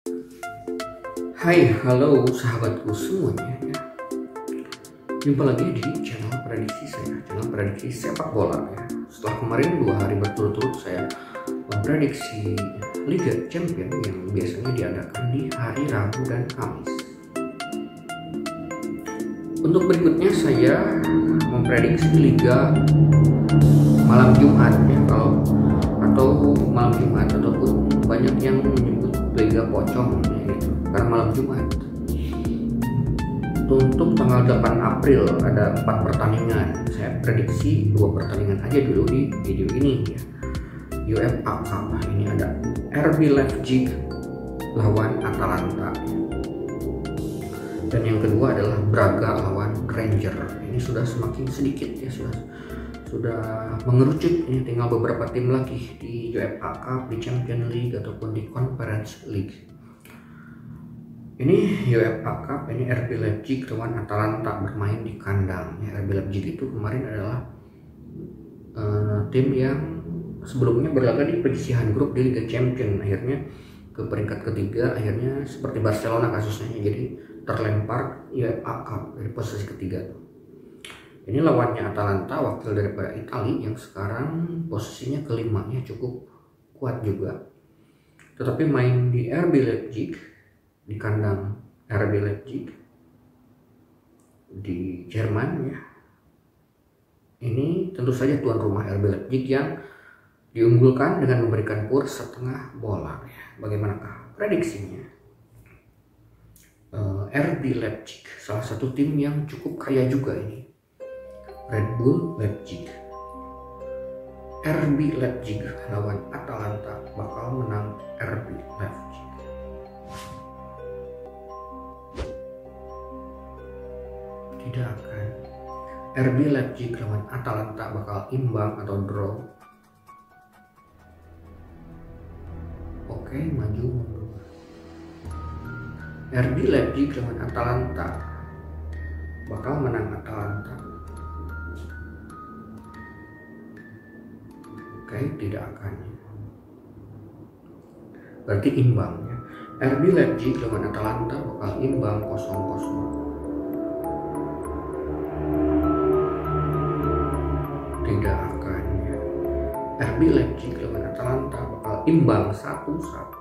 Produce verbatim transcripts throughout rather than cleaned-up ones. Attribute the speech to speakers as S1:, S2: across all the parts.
S1: Hai, halo sahabatku semuanya ya. Jumpa lagi di channel prediksi saya, channel prediksi sepak bola ya. Setelah kemarin dua hari berturut-turut saya memprediksi Liga Champions yang biasanya diadakan di hari Rabu dan Kamis. Untuk berikutnya saya memprediksi Liga malam Jumat ya, kalau atau malam Jumat ataupun banyak yang menyebut Liga Pocong ya, gitu. Karena malam Jumat. Untuk tanggal delapan April ada empat pertandingan. Saya prediksi dua pertandingan aja dulu di video ini ya. U E F A Cup. Ini ada R B Leipzig lawan Atalanta. Dan yang kedua adalah Braga lawan Ranger. Ini sudah semakin sedikit ya, sudah sudah mengerucut. Ini tinggal beberapa tim lagi di U E F A Cup, di Champions League ataupun di Conference League. Ini U E F A Cup, ini R B Leipzig lawan Atalanta bermain di kandang. Ya, R B Leipzig itu kemarin adalah uh, tim yang sebelumnya berlaga di penyisihan grup di Liga Champions, akhirnya ke peringkat ketiga, akhirnya seperti Barcelona kasusnya, jadi terlempar U E F A Cup dari posisi ketiga. Ini lawannya Atalanta, wakil daripada Italia yang sekarang posisinya kelimanya cukup kuat juga. Tetapi main di R B Leipzig, di kandang R B Leipzig di Jerman ya. Ini tentu saja tuan rumah R B Leipzig yang diunggulkan dengan memberikan kurs setengah bola ya. Bagaimanakah prediksinya? Uh, R B Leipzig salah satu tim yang cukup kaya juga ini. Red Bull Leipzig. R B Leipzig lawan Atalanta bakal menang R B Leipzig. Tidak akan. R B Leipzig lawan Atalanta bakal imbang atau draw. Oke, maju mundur. R B Leipzig lawan Atalanta bakal menang Atalanta. Oke, tidak akan. Berarti imbang ya. R B Leipzig lawan Atalanta bakal imbang kosong kosong. Tidak akan ya. R B Leipzig lawan Atalanta bakal imbang satu satu.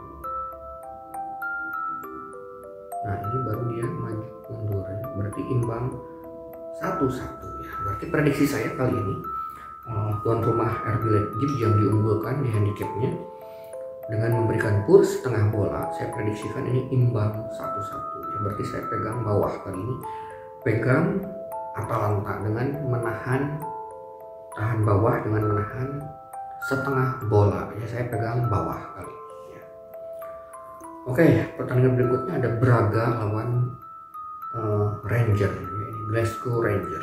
S1: Nah, ini baru dia maju mundur ya. Berarti imbang satu satu ya. Berarti prediksi saya kali ini uh, tuan rumah R B Leipzig yang diunggulkan di handicapnya dengan memberikan kurs setengah bola, saya prediksikan ini imbang satu satu ya. Berarti saya pegang bawah kali ini. Pegang Atalanta dengan menahan tahan bawah dengan menahan setengah bola ya, saya pegang bawah kali ini ya. Oke, pertandingan berikutnya ada Braga lawan uh, Ranger ya, ini Glasgow Ranger.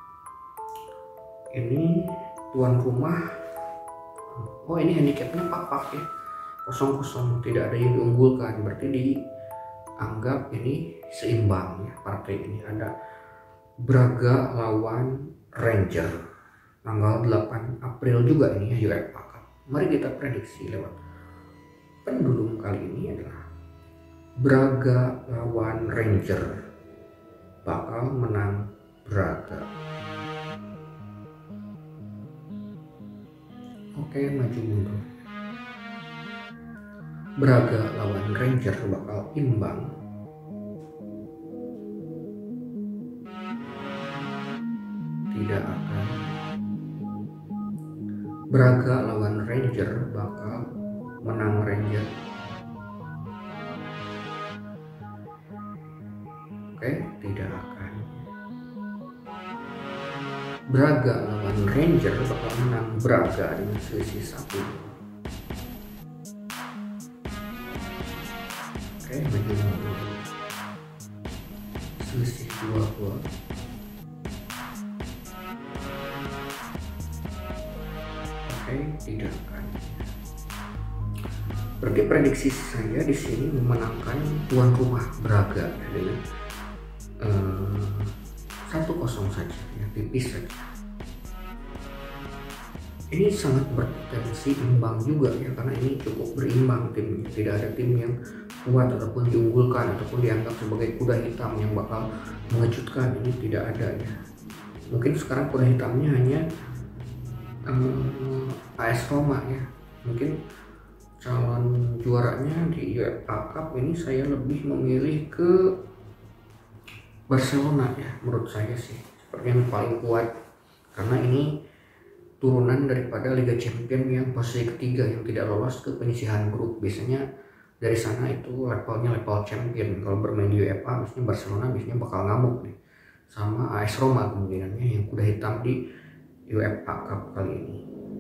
S1: Ini tuan rumah. Oh, ini handicapnya pak-pak ya, kosong kosong, tidak ada yang diunggulkan, berarti dianggap ini seimbang ya. Partai ini ada Braga lawan Ranger tanggal delapan April juga ini ya, U E F A Cup. Mari kita prediksi lewat pendulum kali ini adalah Braga lawan Ranger bakal menang Braga. Oke, maju mundur. Braga lawan Ranger bakal imbang. Tidak akan. Braga lawan Ranger bakal menang Ranger. Oke, tidak akan. Braga lawan Ranger bakal menang Braga dengan selisih satu. Oke, maju mundur. Selisih dua gol. Tidak akan. Berarti prediksi saya di sini memenangkan tuan rumah Braga dengan satu kosong saja ya, tipis saja. Ini sangat berpotensi imbang juga ya, karena ini cukup berimbang timnya, tidak ada tim yang kuat ataupun diunggulkan ataupun dianggap sebagai kuda hitam yang bakal mengejutkan. Ini tidak ada ya. Mungkin sekarang kuda hitamnya hanya um, A S Roma ya. Mungkin calon juaranya di U E F A Cup ini saya lebih memilih ke Barcelona ya, menurut saya sih seperti yang paling kuat, karena ini turunan daripada Liga Champions yang posisi ketiga yang tidak lolos ke penyisihan grup. Biasanya dari sana itu levelnya level champion. Kalau bermain di U E F A biasanya Barcelona biasanya bakal ngamuk nih sama A S Roma kemungkinannya yang kuda hitam di U E F A Cup kali ini.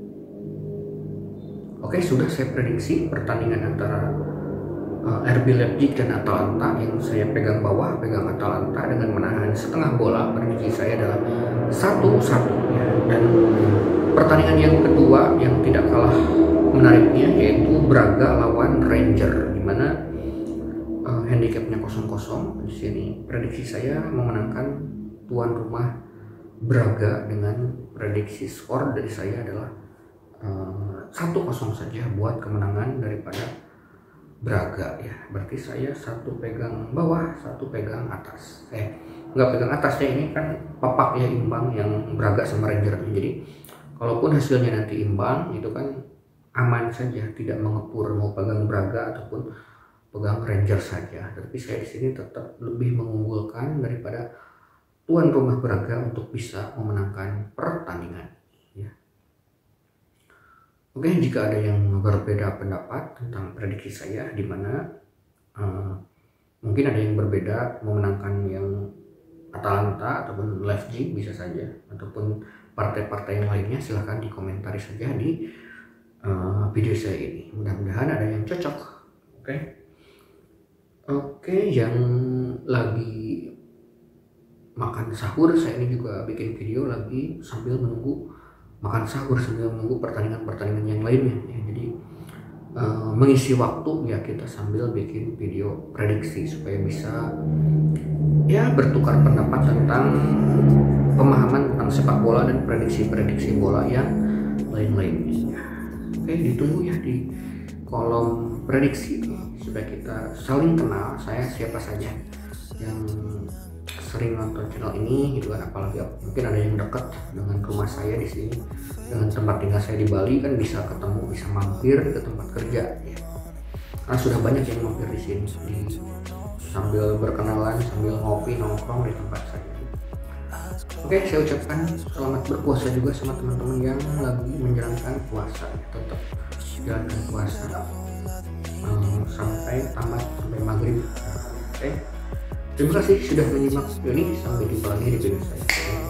S1: Oke, sudah saya prediksi pertandingan antara uh, R B Leipzig dan Atalanta. Yang saya pegang bawah, pegang Atalanta dengan menahan setengah bola. Prediksi saya adalah satu satu ya. Dan pertandingan yang kedua yang tidak kalah menariknya yaitu Braga lawan Ranger, di mana uh, handicapnya kosong kosong. Di sini prediksi saya memenangkan tuan rumah Braga dengan prediksi skor dari saya adalah satu kosong saja buat kemenangan daripada Braga ya. Berarti saya satu pegang bawah, satu pegang atas. Eh, nggak pegang atas ya, ini kan papak ya, imbang yang Braga sama Ranger. Jadi kalaupun hasilnya nanti imbang itu kan aman saja, tidak mengepur mau pegang Braga ataupun pegang Ranger saja. Tapi saya di sini tetap lebih mengunggulkan daripada tuan rumah Braga untuk bisa memenangkan pertandingan ya. Oke, jika ada yang berbeda pendapat tentang prediksi saya, di mana uh, mungkin ada yang berbeda memenangkan yang Atalanta ataupun Leipzig bisa saja, ataupun partai-partai yang lainnya, silahkan dikomentari saja di uh, video saya ini. Mudah-mudahan ada yang cocok. Oke, oke, yang lagi makan sahur, saya ini juga bikin video lagi sambil menunggu makan sahur, sambil menunggu pertandingan-pertandingan yang lainnya ya. Jadi uh, mengisi waktu ya, kita sambil bikin video prediksi supaya bisa ya bertukar pendapat tentang pemahaman tentang sepak bola dan prediksi-prediksi bola yang lain-lainnya. Oke, ditunggu ya di kolom prediksi supaya kita saling kenal. Saya siapa saja yang sering nonton channel ini gitu kan, apalagi mungkin ada yang dekat dengan rumah saya di sini, dengan tempat tinggal saya di Bali, kan bisa ketemu, bisa mampir ke tempat kerja ya. Karena sudah banyak yang mampir di sini di, sambil berkenalan, sambil ngopi nongkrong di tempat saya. Oke, saya ucapkan selamat berpuasa juga sama teman-teman yang lagi menjalankan puasa. Tetap jalankan puasa um, sampai tamat, sampai maghrib. Oke, terima kasih sudah menyimak video ini. Sampai jumpa lagi di video saya.